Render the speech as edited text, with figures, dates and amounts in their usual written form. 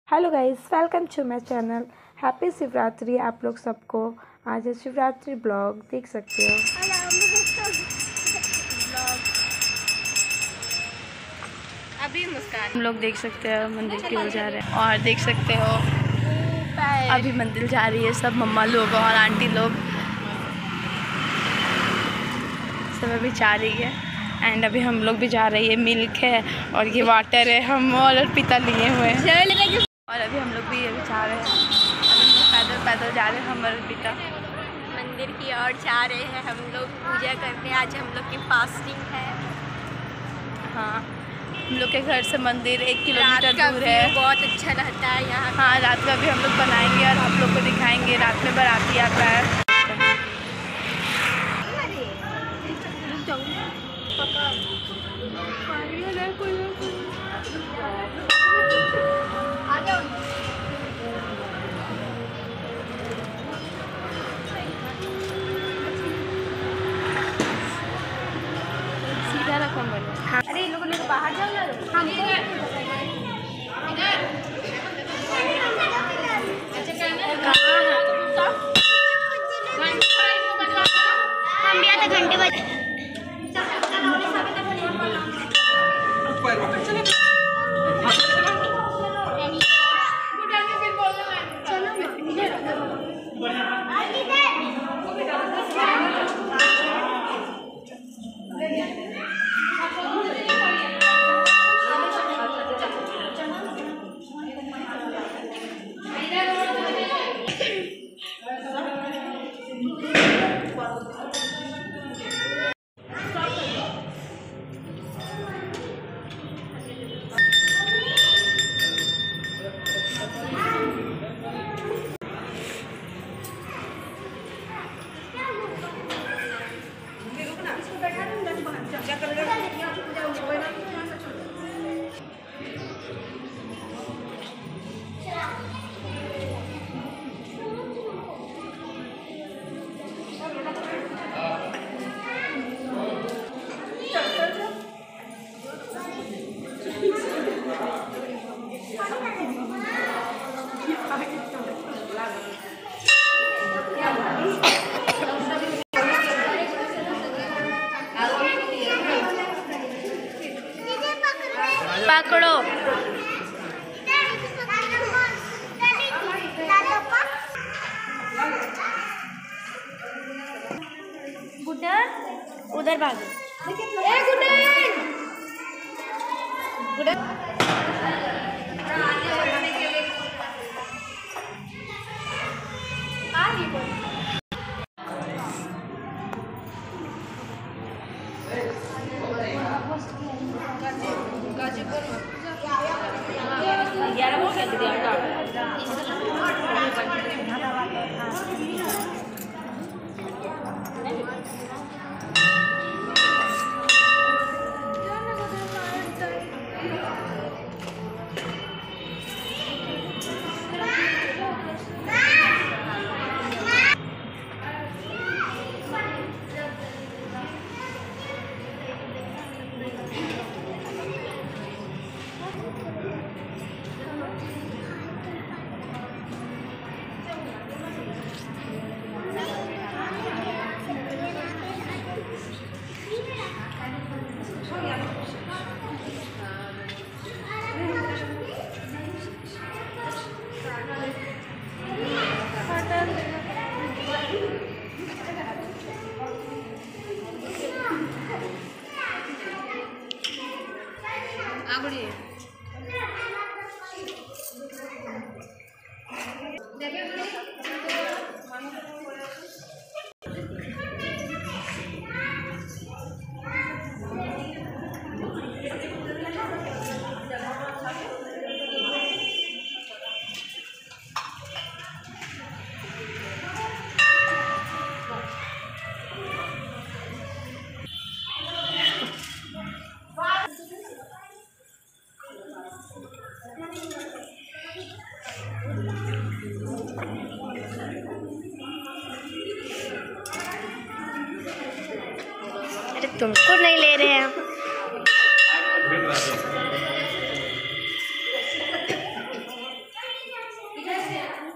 Hello guys, welcome to my channel. Happy Shivratri आप लोग सबको। आज है शिवरात्रि ब्लॉग, देख सकते हो। अभी मुस्कान हम लोग देख सकते हैं मंदिर की ओर जा रहे हैं और देख सकते हो अभी मंदिर जा रही है सब मम्मा लोग और आंटी लोग सब अभी जा रही है। एंड अभी हम लोग भी जा रही है। मिल्क है और ये वाटर है, हम और पिता लिए हुए हैं और अभी हम लोग भी अभी जा रहे हैं। अभी पैदल पैदल जा रहे हैं हम और पिता मंदिर की ओर जा रहे हैं हम लोग पूजा करने। आज हम लोग की फास्टिंग है। हाँ, हम लोग के घर से मंदिर 1 किलोमीटर दूर है। बहुत अच्छा रहता है यहाँ। हाँ, रात का भी हम लोग बनाएंगे और आप लोग को दिखाएंगे। रात में बाराती आता है। सीधा रखो मैंने। हाँ। अरे इन लोगों ने बाहर जाओ ना। हम भी आते घंटे बजे पकड़ो। उधर भागो। अरे तुमको नहीं ले रहे हैं। हैं।